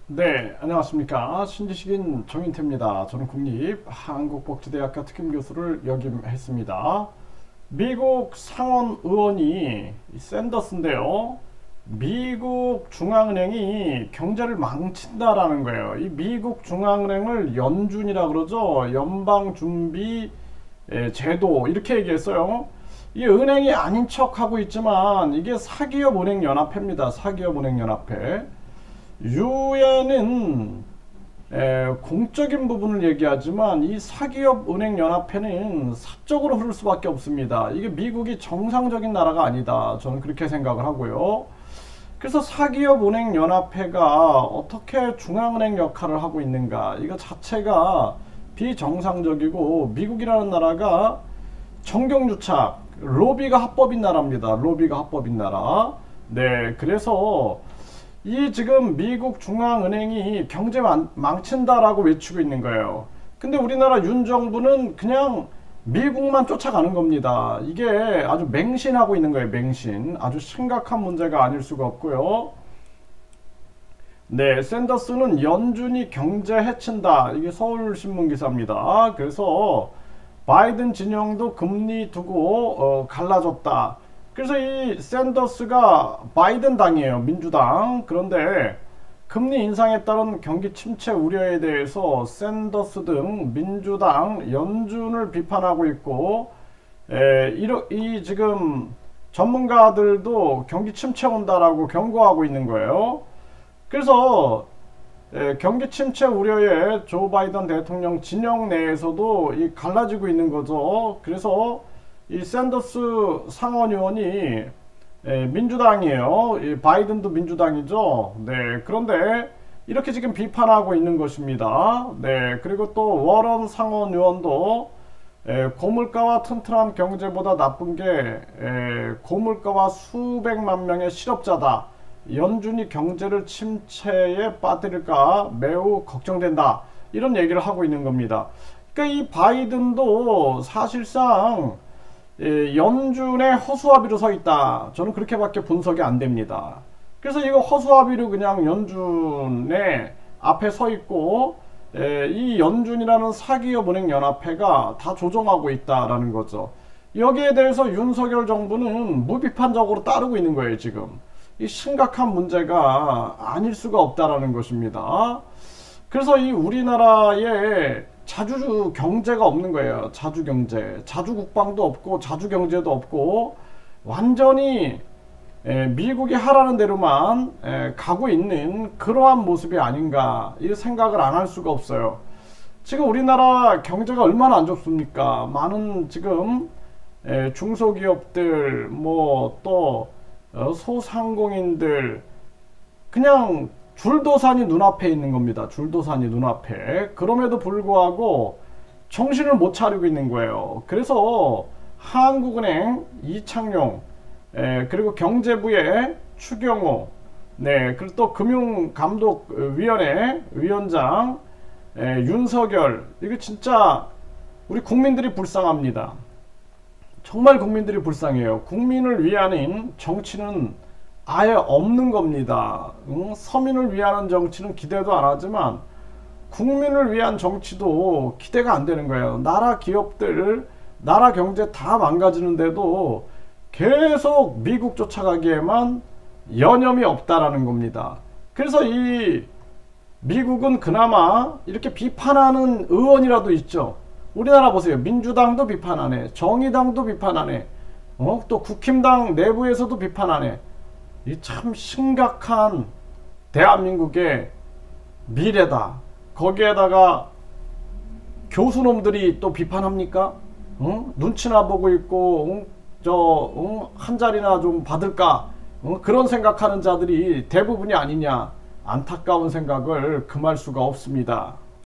네, 안녕하십니까. 신지식인 정인태입니다. 저는 국립한국복지대학교 특임교수를 역임했습니다. 미국 상원 의원이 샌더스인데요. 미국 중앙은행이 경제를 망친다라는 거예요. 이 미국 중앙은행을 연준이라 그러죠. 연방준비 제도 이렇게 얘기했어요. 이 은행이 아닌 척하고 있지만 이게 사기업 은행연합회입니다. 사기업 은행연합회. 유엔은 공적인 부분을 얘기하지만 이 사기업 은행연합회는 사적으로 흐를 수밖에 없습니다. 이게 미국이 정상적인 나라가 아니다. 저는 그렇게 생각을 하고요. 그래서 사기업 은행연합회가 어떻게 중앙은행 역할을 하고 있는가, 이거 자체가 비정상적이고, 미국이라는 나라가 정경유착, 로비가 합법인 나라입니다. 로비가 합법인 나라. 네, 그래서 이 지금 미국 중앙은행이 경제 망친다라고 외치고 있는 거예요. 근데 우리나라 윤 정부는 그냥 미국만 쫓아가는 겁니다. 이게 아주 맹신하고 있는 거예요. 맹신. 아주 심각한 문제가 아닐 수가 없고요. 네, 샌더스는 연준이 경제 해친다. 이게 서울신문 기사입니다. 그래서 바이든 진영도 금리 두고 갈라졌다. 그래서 이 샌더스가 바이든 당이에요. 민주당. 그런데 금리 인상에 따른 경기 침체 우려에 대해서 샌더스 등 민주당 연준을 비판하고 있고, 이 지금 전문가들도 경기 침체 온다라고 경고하고 있는 거예요. 그래서 경기 침체 우려에 조 바이든 대통령 진영 내에서도 갈라지고 있는 거죠. 그래서 이 샌더스 상원의원이 민주당이에요. 바이든도 민주당이죠. 네, 그런데 이렇게 지금 비판하고 있는 것입니다. 네, 그리고 또 워런 상원의원도 고물가와 튼튼한 경제보다 나쁜 게 고물가와 수백만 명의 실업자다. 연준이 경제를 침체에 빠뜨릴까 매우 걱정된다. 이런 얘기를 하고 있는 겁니다. 그러니까 이 바이든도 사실상 연준의 허수아비로 서 있다. 저는 그렇게밖에 분석이 안 됩니다. 그래서 이거 허수아비로 그냥 연준의 앞에 서 있고, 이 연준이라는 사기업 은행 연합회가 다 조종하고 있다라는 거죠. 여기에 대해서 윤석열 정부는 무비판적으로 따르고 있는 거예요. 지금 이 심각한 문제가 아닐 수가 없다라는 것입니다. 그래서 이 우리나라에 자주 경제가 없는 거예요. 자주 경제, 자주 국방도 없고 자주 경제도 없고, 완전히 미국이 하라는 대로만 가고 있는 그러한 모습이 아닌가, 이 생각을 안 할 수가 없어요. 지금 우리나라 경제가 얼마나 안 좋습니까? 많은 지금 중소기업들, 뭐 또 소상공인들, 그냥 줄도산이 눈앞에 있는 겁니다. 줄도산이 눈앞에. 그럼에도 불구하고 정신을 못 차리고 있는 거예요. 그래서 한국은행 이창용, 그리고 경제부의 추경호, 네, 그리고 또 금융감독위원회 위원장 윤석열, 이거 진짜 우리 국민들이 불쌍합니다. 정말 국민들이 불쌍해요. 국민을 위하는 정치는 아예 없는 겁니다. 서민을 위하는 정치는 기대도 안 하지만 국민을 위한 정치도 기대가 안 되는 거예요. 나라 기업들, 나라 경제 다 망가지는데도 계속 미국 쫓아가기에만 여념이 없다라는 겁니다. 그래서 이 미국은 그나마 이렇게 비판하는 의원이라도 있죠. 우리나라 보세요. 민주당도 비판하네, 정의당도 비판하네, 또 국힘당 내부에서도 비판하네. 이 참 심각한 대한민국의 미래다. 거기에다가 교수놈들이 또 비판합니까? 눈치나 보고 있고, 한 자리나 좀 받을까? 그런 생각하는 자들이 대부분이 아니냐. 안타까운 생각을 금할 수가 없습니다.